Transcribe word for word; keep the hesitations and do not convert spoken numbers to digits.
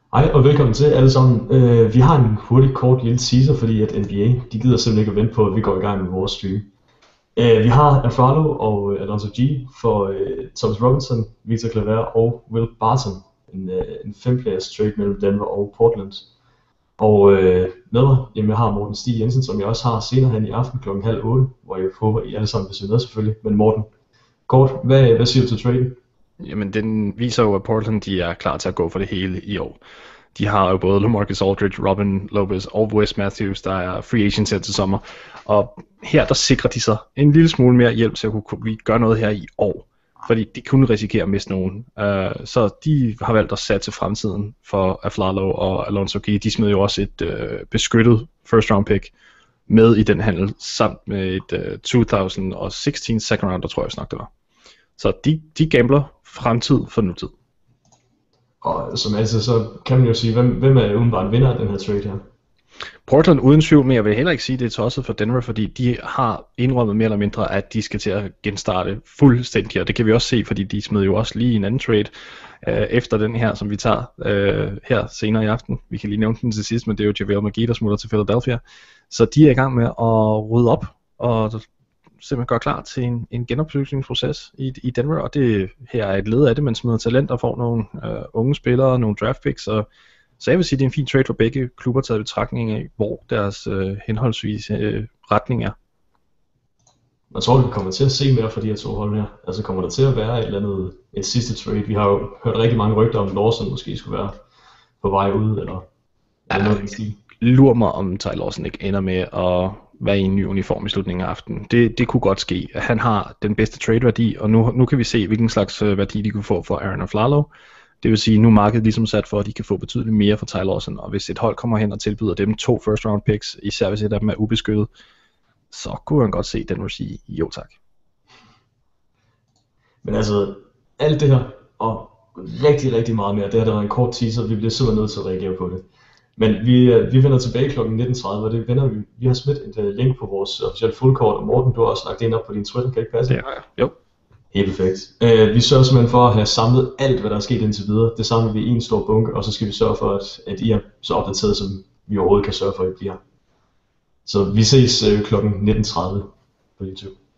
Hej og velkommen til alle sammen. Uh, vi har en hurtig kort lille teaser, fordi at N B A de gider simpelthen ikke at vente på, at vi går i gang med vores stream. Uh, vi har Afralo og uh, Alonzo G for uh, Thomas Robinson, Victor Claver og Will Barton. En, uh, en fem-players trade mellem Denver og Portland. Og uh, med mig, jamen, jeg har Morten Stig Jensen, som jeg også har senere hen i aften klokken halv otte, hvor jeg håber, I alle sammen vil se med selvfølgelig. Men Morten, kort, hvad, hvad siger du til traden? Jamen, den viser jo, at Portland de er klar til at gå for det hele i år. De har jo både LaMarcus Aldridge, Robin Lopez og Wes Matthews, der er free agents her til sommer. Og her der sikrer de sig en lille smule mere hjælp til at kunne gøre noget her i år. Fordi de kunne risikere at miste nogen. Uh, så de har valgt at satse fremtiden for Aflalo og Alonzo G. De smed jo også et uh, beskyttet first round pick med i den handel, samt med et uh, to tusind og seksten second round, der tror jeg snart det var. Så de, de gambler fremtid for nutid. Og som altid, så kan man jo sige, hvem, hvem er umiddelbart vinder af den her trade her? Portland uden tvivl, men jeg vil heller ikke sige, det er tosset for Denver, fordi de har indrømmet mere eller mindre, at de skal til at genstarte fuldstændig, og det kan vi også se, fordi de smed jo også lige en anden trade øh, efter den her, som vi tager øh, her senere i aften. Vi kan lige nævne den til sidst, men det er jo JaVale McGee, der smutter til Philadelphia. Så de er i gang med at rydde op, og simpelthen gøre klar til en, en genopbygningsproces i, i Denver, og det her er et led af det, man smider talent og får nogle øh, unge spillere, nogle draft picks, og så jeg vil sige, det er en fin trade for begge klubber taget i betragtning af, hvor deres øh, henholdsvis øh, retning er. Jeg tror, vi kommer til at se mere fra de her to hold her. Altså kommer der til at være et eller andet, en sidste trade? Vi har jo hørt rigtig mange rygter om, at Lawson måske skulle være på vej ud, eller, eller noget i den stil. Lur mig, om Ty Lawson ikke ender med at være i en ny uniform i slutningen af aftenen. Det, det kunne godt ske. Han har den bedste trade-værdi, og nu, nu kan vi se, hvilken slags værdi de kunne få for Aaron Aflalo. Det vil sige, nu er markedet ligesom sat for, at de kan få betydeligt mere for Ty Lawson, og hvis et hold kommer hen og tilbyder dem to first round picks, især hvis et af dem er ubeskyttet, så kunne han godt se den sige jo tak. Men altså, alt det her, og rigtig, rigtig meget mere, det her der var en kort teaser, vi bliver simpelthen nødt til at reagere på det. Men vi, vi vender tilbage klokken nitten tredive, og det vender vi. Vi har smidt et uh, link på vores officielle fuldkort, og Morten, du har også lagt det ind op på din Twitter, kan det ikke passe? Det har jeg, jo. Helt perfekt. Uh, vi sørger simpelthen for at have samlet alt, hvad der er sket indtil videre. Det samler vi i en stor bunke, og så skal vi sørge for, at, at I er så opdateret, som vi overhovedet kan sørge for, at I bliver. Så vi ses uh, klokken nitten tredive på YouTube.